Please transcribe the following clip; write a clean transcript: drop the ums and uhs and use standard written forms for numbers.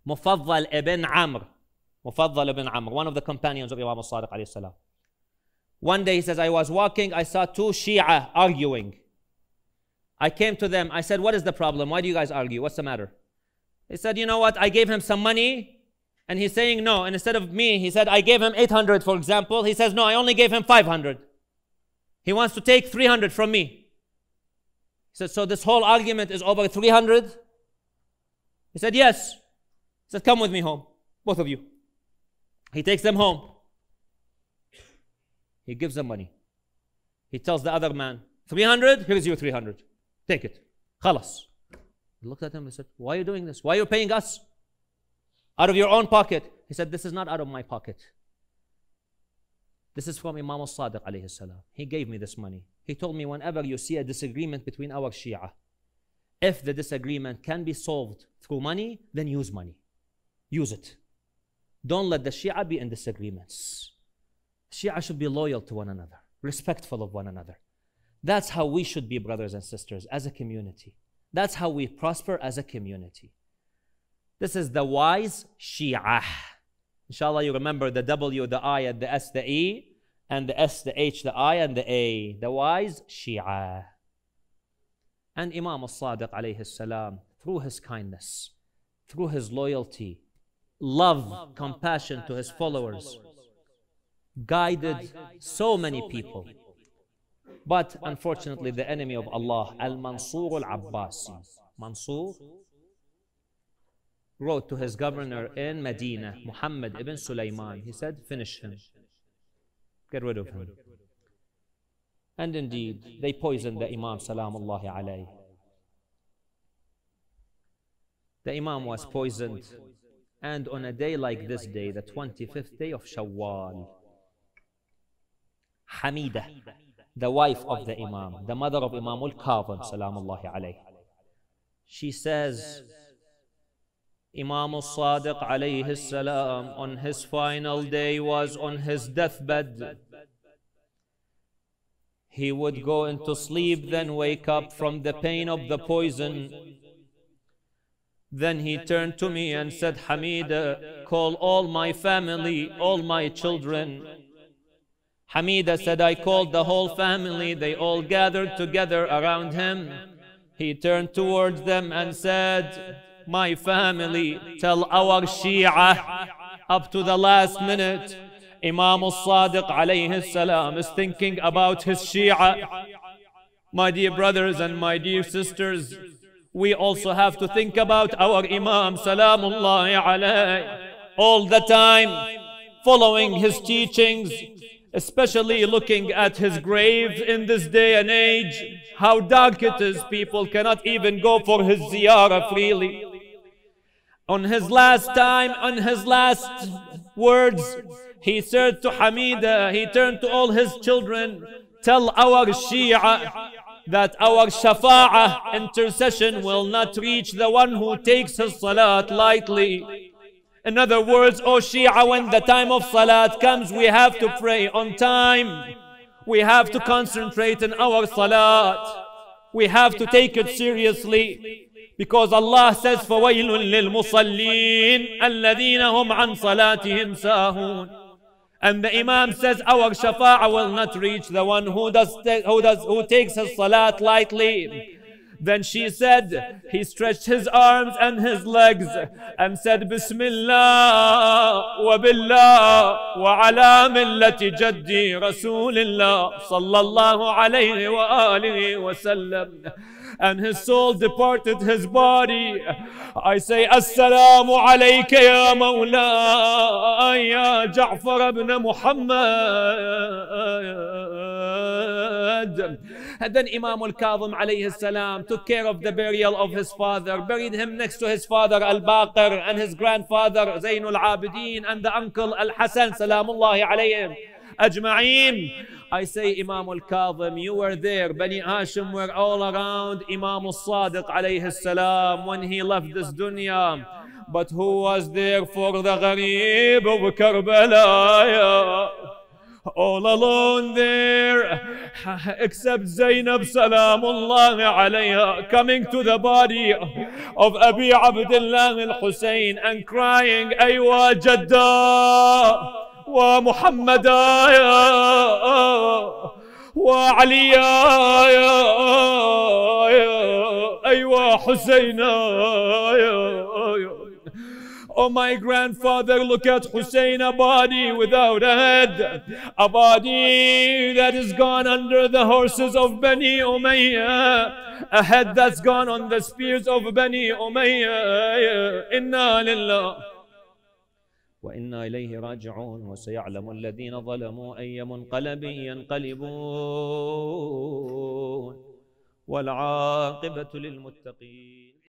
Mufaddal ibn Amr. Mufaddal ibn Amr, one of the companions of Imam Sadiq alayhi salam. One day he says, I was walking, I saw two Shia arguing. I came to them, I said, what is the problem? Why do you guys argue? What's the matter? He said, you know what, I gave him some money, and he's saying no. And instead of me, he said, I gave him 800, for example. He says, no, I only gave him 500. He wants to take 300 from me. He said, so this whole argument is over 300? He said, yes. He said, come with me home, both of you. He takes them home. He gives them money. He tells the other man, 300, here's your 300. Take it. Khalas. He looked at him and said, why are you doing this? Why are you paying us? Out of your own pocket. He said, this is not out of my pocket. This is from Imam Sadiq alayhi salam. He gave me this money. He told me, whenever you see a disagreement between our Shia, if the disagreement can be solved through money, then use money. Use it. Don't let the Shia be in disagreements. Shia should be loyal to one another, respectful of one another. That's how we should be, brothers and sisters, as a community. That's how we prosper as a community. This is the wise Shia. Inshallah, you remember the W, the I, and the S, the E, and the S, the H, the I, and the A. The wise Shia. And Imam Sadiq alayhi salam, through his kindness, through his loyalty, love, compassion to his followers, guided so many people. But unfortunately, the enemy of Allah, Al-Mansur Al-Abbasi, Mansur, wrote to his governor in Medina, Muhammad ibn Sulaiman. He said, finish him. Get rid of him. And indeed, they poisoned the Imam, salamullahi alayhi. The Imam was poisoned. And on a day like this day, the 25th day of Shawwal, Hamida, the wife of the Imam, the mother of Imam Al-Kadhim, salamullahi alayhi, she says, Imam Sadiq alayhi salam on his final day was on his deathbed. He would go into sleep, then wake up from the pain of the poison. Then he turned to me and said, Hamida, call all my family, all my children. Hamida said, I called the whole family. They all gathered together around him. He turned towards them and said, my family, tell our Shia up to the last minute, Imam Sadiq alayhi salam is thinking about his Shia. My dear brothers and my dear sisters, we also have to think about our Imam, salamullahi alayhi, all the time, following his teachings, especially looking at his grave in this day and age, how dark it is. People cannot even go for his ziyarah freely. On his last time, on his last words, he said to Hamida, he turned to all his children, tell our Shia that our shafa'ah, intercession, will not reach the one who takes his salat lightly. In other words, O Shia, when the time of salat comes, we have to pray on time. We have to concentrate in our salat. We have to take it seriously. Because Allah says, فَوَيْلٌ لِلْمُصَلِّينَ الَّذِينَ هُمْ عَنْ صَلَاتِهِمْ سَاهُونَ. And the Imam says, our shafa'ah will not reach the one who takes his salat lightly. Then she said, he stretched his arms and his legs and said, Bismillah wa billah wa ala millati jaddi Rasulillah sallallahu alayhi wa alihi wa sallam. And his soul departed his body. I say, Assalamu alayka ya Mawla, ya Jafar ibn Muhammad. And then Imam Al-Kadhim alayhi salam took care of the burial of his father, buried him next to his father Al-Baqir and his grandfather Zainul Abidin and the uncle Al-Hasan, salamullahi alayhim ajma'een. I say, Imam Al-Kadhim, you were there. Bani Hashim were all around Imam Sadiq alayhi salam when he left this dunya. But who was there for the Gharib of Karbala? all alone there, except Zainab Salamullah alayha, coming to the body of Abi Abdullah al-Hussein and crying, Aywa Jadda wa Muhammada wa Aliya Aywa Husseina. Oh my grandfather, look at Hussein, a body without a head, a body that is gone under the horses of Bani Umayyah, a head that's gone on the spears of Bani Umayyah. Inna lillah wa inna ilayhi raji'un, wa sayalamu alladhina zalamu ayya munqalabin yanqalibun wal aqibatu lil muttaqin.